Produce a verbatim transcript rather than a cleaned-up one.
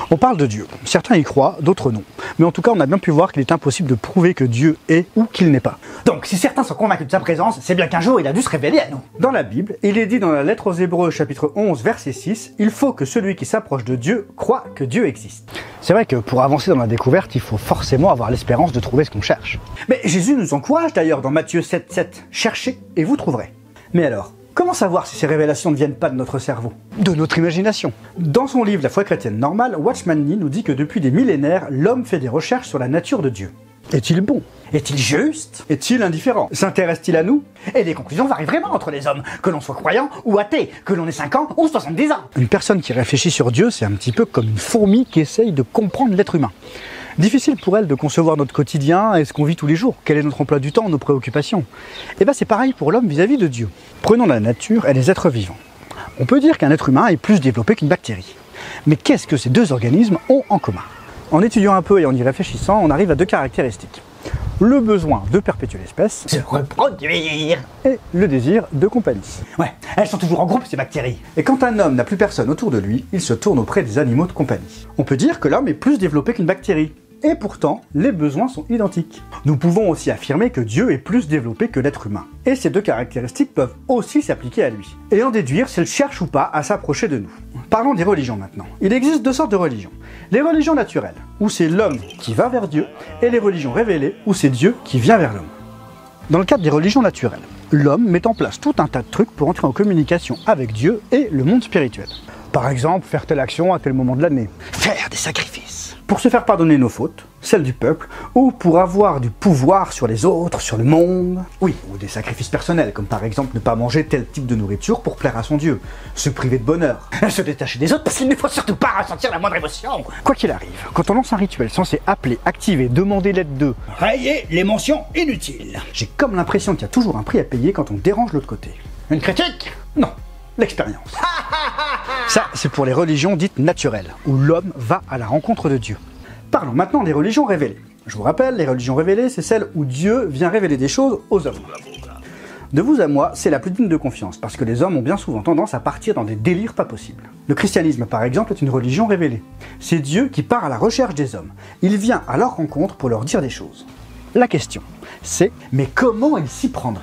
On parle de Dieu. Certains y croient, d'autres non. Mais en tout cas, on a bien pu voir qu'il est impossible de prouver que Dieu est ou qu'il n'est pas. Donc, si certains sont convaincus de sa présence, c'est bien qu'un jour il a dû se révéler à nous. Dans la Bible, il est dit dans la lettre aux Hébreux, chapitre onze, verset six, « Il faut que celui qui s'approche de Dieu croit que Dieu existe. » C'est vrai que pour avancer dans la découverte, il faut forcément avoir l'espérance de trouver ce qu'on cherche. Mais Jésus nous encourage d'ailleurs dans Matthieu sept, sept. « Cherchez et vous trouverez. » Mais alors, comment savoir si ces révélations ne viennent pas de notre cerveau? De notre imagination. Dans son livre La foi chrétienne normale, Watchman Nee nous dit que depuis des millénaires, l'homme fait des recherches sur la nature de Dieu. Est-il bon? Est-il juste? Est-il indifférent? S'intéresse-t-il à nous? Et les conclusions varient vraiment entre les hommes, que l'on soit croyant ou athée, que l'on ait cinq ans ou soixante-dix ans. Une personne qui réfléchit sur Dieu, c'est un petit peu comme une fourmi qui essaye de comprendre l'être humain. Difficile pour elle de concevoir notre quotidien et ce qu'on vit tous les jours. Quel est notre emploi du temps, nos préoccupations? Et bien c'est pareil pour l'homme vis-à-vis de Dieu. Prenons la nature et les êtres vivants. On peut dire qu'un être humain est plus développé qu'une bactérie. Mais qu'est-ce que ces deux organismes ont en commun? En étudiant un peu et en y réfléchissant, on arrive à deux caractéristiques. Le besoin de perpétuer l'espèce, se reproduire, et le désir de compagnie. Ouais, elles sont toujours en groupe ces bactéries. Et quand un homme n'a plus personne autour de lui, il se tourne auprès des animaux de compagnie. On peut dire que l'homme est plus développé qu'une bactérie. Et pourtant, les besoins sont identiques. Nous pouvons aussi affirmer que Dieu est plus développé que l'être humain. Et ces deux caractéristiques peuvent aussi s'appliquer à lui. Et en déduire s'il cherche ou pas à s'approcher de nous. Parlons des religions maintenant. Il existe deux sortes de religions. Les religions naturelles, où c'est l'homme qui va vers Dieu, et les religions révélées, où c'est Dieu qui vient vers l'homme. Dans le cadre des religions naturelles, l'homme met en place tout un tas de trucs pour entrer en communication avec Dieu et le monde spirituel. Par exemple, faire telle action à tel moment de l'année. Faire des sacrifices. Pour se faire pardonner nos fautes, celles du peuple, ou pour avoir du pouvoir sur les autres, sur le monde. Oui, ou des sacrifices personnels, comme par exemple ne pas manger tel type de nourriture pour plaire à son Dieu, se priver de bonheur, se détacher des autres parce qu'il ne faut surtout pas ressentir la moindre émotion. Quoi qu'il arrive, quand on lance un rituel censé appeler, activer, demander l'aide de... rayer les mentions inutiles. J'ai comme l'impression qu'il y a toujours un prix à payer quand on dérange l'autre côté. Une critique? Non, l'expérience. Ça, c'est pour les religions dites naturelles, où l'homme va à la rencontre de Dieu. Parlons maintenant des religions révélées. Je vous rappelle, les religions révélées, c'est celles où Dieu vient révéler des choses aux hommes. De vous à moi, c'est la plus digne de confiance, parce que les hommes ont bien souvent tendance à partir dans des délires pas possibles. Le christianisme, par exemple, est une religion révélée. C'est Dieu qui part à la recherche des hommes. Il vient à leur rencontre pour leur dire des choses. La question, c'est, mais comment il s'y prendrait ?